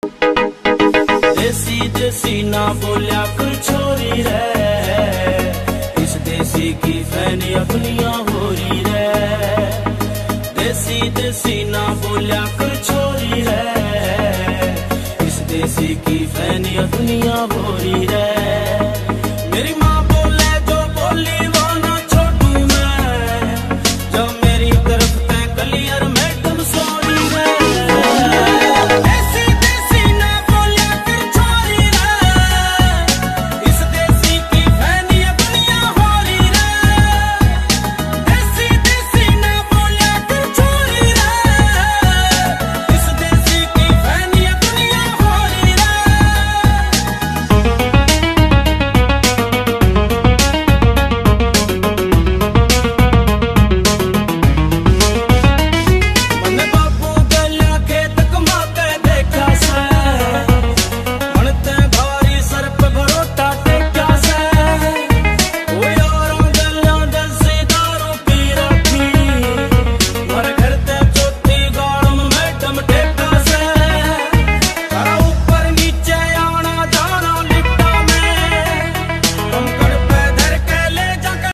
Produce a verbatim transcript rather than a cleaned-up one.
देसी देसी ना बोलिया कर छोरी रे, इस देसी की फैनिया दुनिया हो रही रे। देसी देसी ना बोलिया कर छोरी रे, इस देसी की फैनिया दुनिया हो रही रे।